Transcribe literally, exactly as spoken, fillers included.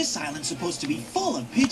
This island's supposed to be full of pigeons.